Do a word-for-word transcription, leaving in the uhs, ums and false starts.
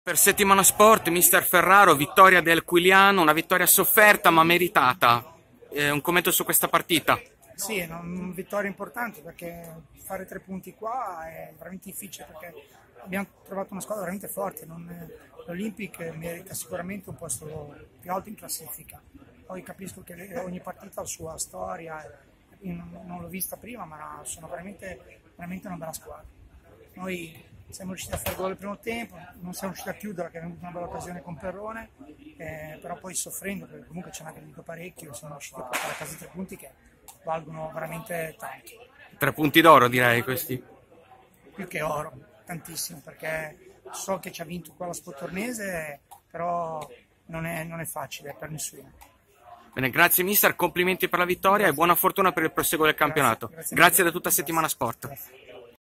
Per Settimana Sport, mister Ferraro, vittoria del Quiliano, una vittoria sofferta ma meritata. Eh, un commento su questa partita? Sì, è una vittoria importante perché fare tre punti qua è veramente difficile perché abbiamo trovato una squadra veramente forte. L'Olympic merita sicuramente un posto più alto in classifica. Poi capisco che ogni partita ha la sua storia, io non, non l'ho vista prima, ma sono veramente, veramente una bella squadra. Noi siamo riusciti a fare gol al primo tempo, non siamo riusciti a chiudere perché abbiamo avuto una bella occasione con Perrone, eh, però poi soffrendo perché comunque ci hanno aggredito parecchio, siamo riusciti a portare a casa tre punti che valgono veramente tanto. Tre punti d'oro direi questi. Più che oro, tantissimo, perché so che ci ha vinto qua la Spottornese, però non è, non è facile per nessuno. Bene, grazie mister, complimenti per la vittoria e buona fortuna per il proseguo del Grazie, campionato. grazie Grazie mille. da tutta Settimana Sport. Grazie.